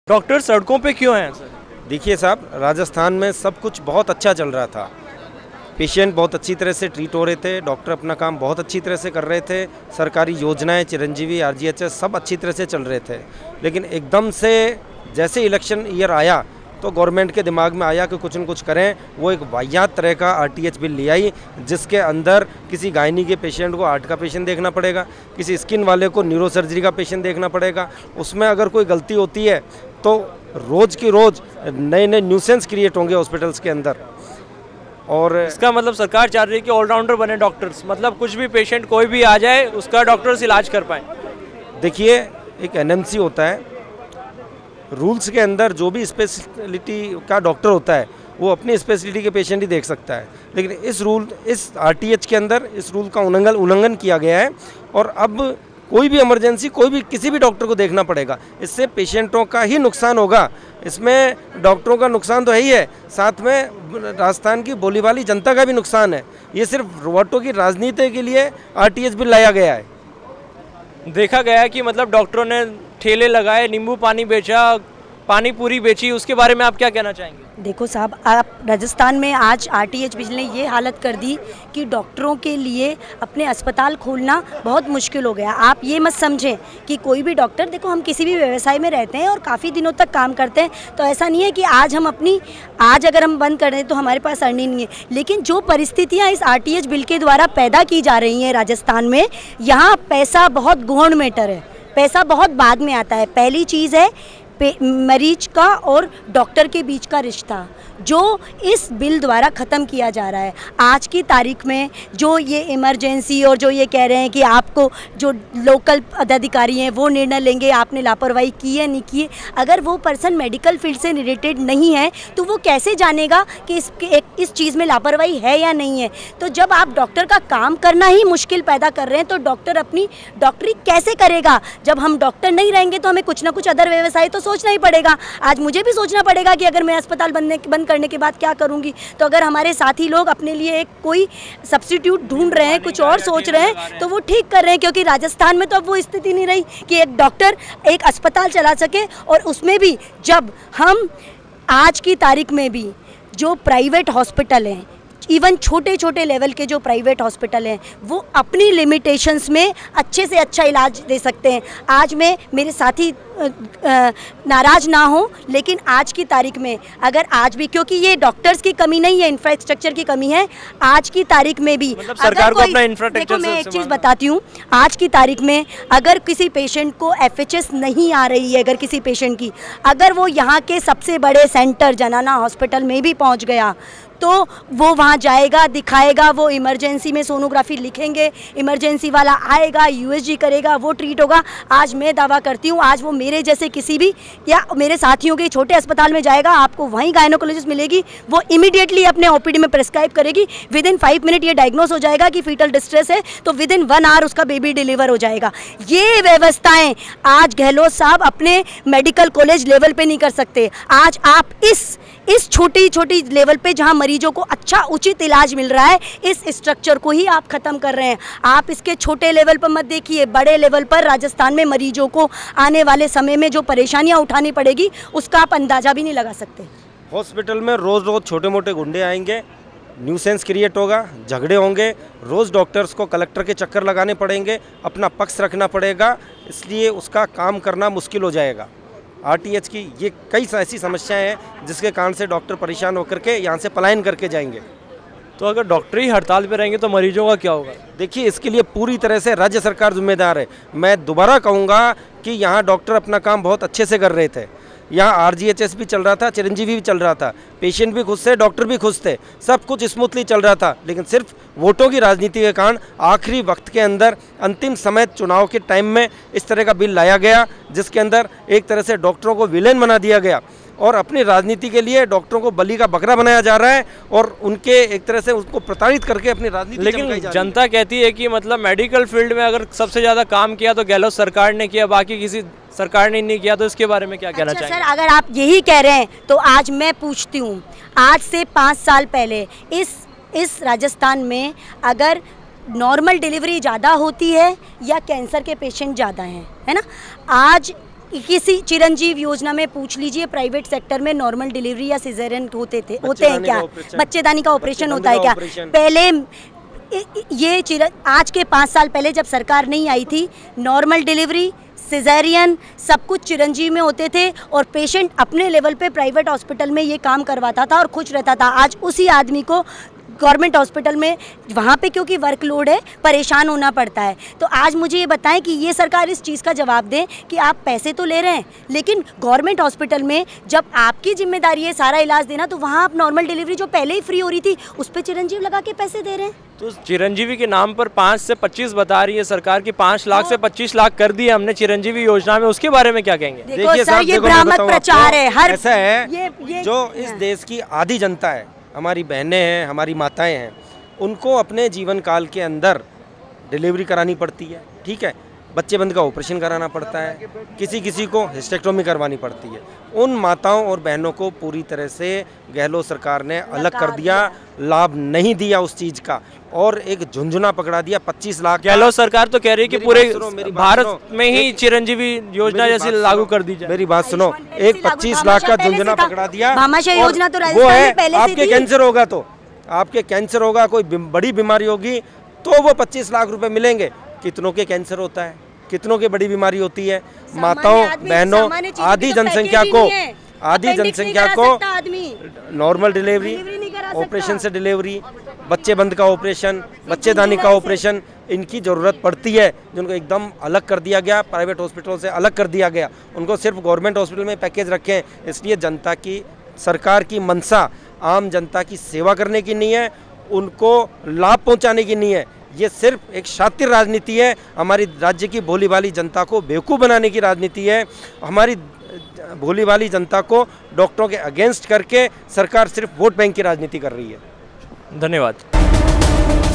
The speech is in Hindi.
डॉक्टर सड़कों पे क्यों हैं सर? देखिए साहब, राजस्थान में सब कुछ बहुत अच्छा चल रहा था। पेशेंट बहुत अच्छी तरह से ट्रीट हो रहे थे, डॉक्टर अपना काम बहुत अच्छी तरह से कर रहे थे, सरकारी योजनाएं चिरंजीवी आरजीएचएस सब अच्छी तरह से चल रहे थे। लेकिन एकदम से जैसे इलेक्शन ईयर आया तो गवर्नमेंट के दिमाग में आया कि कुछ न कुछ करें। वो एक वाहियात तरह का आरटीएच बिल ले आई, जिसके अंदर किसी गायनी के पेशेंट को हार्ट का पेशेंट देखना पड़ेगा, किसी स्किन वाले को न्यूरो सर्जरी का पेशेंट देखना पड़ेगा। उसमें अगर कोई गलती होती है तो रोज़ की रोज़ नए नए न्यूसेंस क्रिएट होंगे हॉस्पिटल्स के अंदर। और इसका मतलब सरकार चाह रही है कि ऑलराउंडर बने डॉक्टर्स, मतलब कुछ भी पेशेंट कोई भी आ जाए उसका डॉक्टर्स इलाज कर पाए। देखिए, एक एनएमसी होता है, रूल्स के अंदर जो भी स्पेशलिटी का डॉक्टर होता है वो अपनी स्पेशलिटी के पेशेंट ही देख सकता है। लेकिन इस आरटीएच के अंदर इस रूल का उल्लंघन किया गया है और अब कोई भी इमरजेंसी कोई भी किसी भी डॉक्टर को देखना पड़ेगा। इससे पेशेंटों का ही नुकसान होगा, इसमें डॉक्टरों का नुकसान तो है ही है, साथ में राजस्थान की बोली वाली जनता का भी नुकसान है। ये सिर्फ वोटों की राजनीति के लिए आरटीएच बिल लाया गया है। देखा गया है कि मतलब डॉक्टरों ने ठेले लगाए, नींबू पानी बेचा, पानी पूरी बेची, उसके बारे में आप क्या कहना चाहेंगे? देखो साहब, आप राजस्थान में आज आरटीएच बिल ने ये हालत कर दी कि डॉक्टरों के लिए अपने अस्पताल खोलना बहुत मुश्किल हो गया। आप ये मत समझें कि कोई भी डॉक्टर, देखो हम किसी भी व्यवसाय में रहते हैं और काफ़ी दिनों तक काम करते हैं, तो ऐसा नहीं है कि आज अगर हम बंद कर दें तो हमारे पास अर्निंग नहीं है। लेकिन जो परिस्थितियाँ इस आरटीएच बिल के द्वारा पैदा की जा रही हैं राजस्थान में, यहाँ पैसा बहुत गौण मैटर है, पैसा बहुत बाद में आता है। पहली चीज़ है मरीज का और डॉक्टर के बीच का रिश्ता, जो इस बिल द्वारा ख़त्म किया जा रहा है। आज की तारीख में जो ये इमरजेंसी और जो ये कह रहे हैं कि आपको जो लोकल पदाधिकारी हैं वो निर्णय लेंगे, आपने लापरवाही की है नहीं की है, अगर वो पर्सन मेडिकल फील्ड से रिलेटेड नहीं है तो वो कैसे जानेगा कि इस चीज़ में लापरवाही है या नहीं है। तो जब आप डॉक्टर का काम करना ही मुश्किल पैदा कर रहे हैं तो डॉक्टर अपनी डॉक्टरी कैसे करेगा? जब हम डॉक्टर नहीं रहेंगे तो हमें कुछ ना कुछ अदर व्यवसाय तो सोचना ही पड़ेगा। आज मुझे भी सोचना पड़ेगा कि अगर मैं अस्पताल बंद करने के बाद क्या करूंगी। तो अगर हमारे साथी लोग अपने लिए एक कोई सब्स्टिट्यूट ढूंढ रहे हैं, कुछ और सोच रहे हैं, तो वो ठीक कर रहे हैं, क्योंकि राजस्थान में तो अब वो स्थिति नहीं रही कि एक डॉक्टर एक अस्पताल चला सके। और उसमें भी जब हम आज की तारीख में भी जो प्राइवेट हॉस्पिटल हैं, इवन छोटे छोटे लेवल के जो प्राइवेट हॉस्पिटल हैं, वो अपनी लिमिटेशंस में अच्छे से अच्छा इलाज दे सकते हैं। आज मैं मेरे साथी नाराज़ ना हो, लेकिन आज की तारीख में अगर आज भी, क्योंकि ये डॉक्टर्स की कमी नहीं है, इंफ्रास्ट्रक्चर की कमी है, आज की तारीख में भी मतलब सरकार को अपना इंफ्रास्ट्रक्चर, देखो मैं एक चीज़ बताती हूँ, आज की तारीख में अगर किसी पेशेंट को एफएचएस नहीं आ रही है, अगर किसी पेशेंट की, अगर वो यहाँ के सबसे बड़े सेंटर जनाना हॉस्पिटल में भी पहुँच गया तो वो वहाँ जाएगा, दिखाएगा, वो इमरजेंसी में सोनोग्राफी लिखेंगे, इमरजेंसी वाला आएगा, यूएसजी करेगा, वो ट्रीट होगा। आज मैं दावा करती हूँ, आज वो मेरे जैसे किसी भी या मेरे साथियों के छोटे अस्पताल में जाएगा, आपको वहीं गायनोकोलॉजिस्ट मिलेगी, वो इमीडिएटली अपने ओपीडी में प्रेस्क्राइब करेगी, विद इन 5 मिनट ये डायग्नोस हो जाएगा कि फीटल डिस्ट्रेस है, तो विद इन 1 आवर उसका बेबी डिलीवर हो जाएगा। ये व्यवस्थाएँ आज गहलोत साहब अपने मेडिकल कॉलेज लेवल पर नहीं कर सकते। आज आप इस छोटी छोटी लेवल पे जहां मरीजों को अच्छा उचित इलाज मिल रहा है, इस स्ट्रक्चर को ही आप ख़त्म कर रहे हैं। आप इसके छोटे लेवल पर मत देखिए, बड़े लेवल पर राजस्थान में मरीजों को आने वाले समय में जो परेशानियां उठानी पड़ेगी उसका आप अंदाज़ा भी नहीं लगा सकते। हॉस्पिटल में रोज़ रोज़ छोटे मोटे गुंडे आएंगे, न्यूसेंस क्रिएट होगा, झगड़े होंगे, रोज़ डॉक्टर्स को कलेक्टर के चक्कर लगाने पड़ेंगे, अपना पक्ष रखना पड़ेगा, इसलिए उसका काम करना मुश्किल हो जाएगा। आरटीएच की ये कई ऐसी समस्याएं हैं जिसके कारण से डॉक्टर परेशान होकर के यहाँ से पलायन करके जाएंगे। तो अगर डॉक्टर ही हड़ताल पे रहेंगे तो मरीजों का क्या होगा? देखिए, इसके लिए पूरी तरह से राज्य सरकार जिम्मेदार है। मैं दोबारा कहूँगा कि यहाँ डॉक्टर अपना काम बहुत अच्छे से कर रहे थे, यहाँ आरजीएचएस भी चल रहा था, चिरंजीवी भी चल रहा था, पेशेंट भी खुश थे, डॉक्टर भी खुश थे, सब कुछ स्मूथली चल रहा था। लेकिन सिर्फ वोटों की राजनीति के कारण आखिरी वक्त के अंदर, अंतिम समय चुनाव के टाइम में इस तरह का बिल लाया गया, जिसके अंदर एक तरह से डॉक्टरों को विलेन बना दिया गया और अपनी राजनीति के लिए डॉक्टरों को बलि का बकरा बनाया जा रहा है और उनके एक तरह से उसको प्रताड़ित करके अपनी राजनीति। लेकिन जनता कहती है कि मतलब मेडिकल फील्ड में अगर सबसे ज़्यादा काम किया तो गहलोत सरकार ने किया, बाकी किसी सरकार ने नहीं किया, तो इसके बारे में क्या कहना चाहिए? सर, अगर आप यही कह रहे हैं तो आज मैं पूछती हूँ, आज से 5 साल पहले इस राजस्थान में अगर नॉर्मल डिलीवरी ज़्यादा होती है या कैंसर के पेशेंट ज़्यादा हैं, है ना? आज किसी चिरंजीव योजना में पूछ लीजिए, प्राइवेट सेक्टर में नॉर्मल डिलीवरी या सिजेरियन होते हैं क्या? बच्चेदानी का ऑपरेशन होता है क्या? पहले ये आज के 5 साल पहले जब सरकार नहीं आई थी, नॉर्मल डिलीवरी, सिजेरियन सब कुछ चिरंजीव में होते थे और पेशेंट अपने लेवल पे प्राइवेट हॉस्पिटल में ये काम करवाता था और खुश रहता था। आज उसी आदमी को गवर्नमेंट हॉस्पिटल में वहाँ पे क्योंकि वर्कलोड है परेशान होना पड़ता है। तो आज मुझे ये बताएं कि ये सरकार इस चीज़ का जवाब दें कि आप पैसे तो ले रहे हैं, लेकिन गवर्नमेंट हॉस्पिटल में जब आपकी जिम्मेदारी है सारा इलाज देना, तो वहाँ आप नॉर्मल डिलीवरी जो पहले ही फ्री हो रही थी उस पर चिरंजीव लगा के पैसे दे रहे हैं। तो चिरंजीवी के नाम पर 5 से 25 बता रही है सरकार की, 5 लाख से 25 लाख कर दिए हमने चिरंजीवी योजना में, उसके बारे में क्या कहेंगे? देखिए सर, ये भ्रामक प्रचार है। हर ऐसा है जो इस देश की आधी जनता है, हमारी बहनें हैं, हमारी माताएं हैं, उनको अपने जीवन काल के अंदर डिलीवरी करानी पड़ती है, ठीक है, बच्चे बंद का ऑपरेशन कराना पड़ता है, किसी को हिस्टेक्टोमी करवानी पड़ती है। उन माताओं और बहनों को पूरी तरह से गहलोत सरकार ने अलग कर दिया, लाभ नहीं दिया उस चीज़ का, और एक झुंझुना पकड़ा दिया 25 लाख। गहलोत सरकार तो कह रही है कि पूरे भारत में ही चिरंजीवी योजना जैसी लागू कर दी जाए। मेरी बात सुनो, एक 25 लाख का झुंझुना पकड़ा दिया। भामाशाह योजना तो वो है, आपके कैंसर होगा तो आपके कैंसर होगा, कोई बड़ी बीमारी होगी तो वो 25 लाख रुपए मिलेंगे। कितनों के कैंसर होता है, कितनों की बड़ी बीमारी होती है, माताओं बहनों, आधी जनसंख्या को नॉर्मल डिलीवरी, ऑपरेशन से डिलीवरी, बच्चे बंद का ऑपरेशन, बच्चेदानी का ऑपरेशन, इनकी ज़रूरत पड़ती है, जिनको एकदम अलग कर दिया गया, प्राइवेट हॉस्पिटलों से अलग कर दिया गया, उनको सिर्फ गवर्नमेंट हॉस्पिटल में पैकेज रखें। इसलिए जनता की, सरकार की मंशा आम जनता की सेवा करने की नहीं है, उनको लाभ पहुंचाने की नहीं है, ये सिर्फ एक शातिर राजनीति है। हमारी राज्य की भोली भाली जनता को बेवकूफ़ बनाने की राजनीति है। हमारी भोली भाली जनता को डॉक्टरों के अगेंस्ट करके सरकार सिर्फ वोट बैंक की राजनीति कर रही है। धन्यवाद।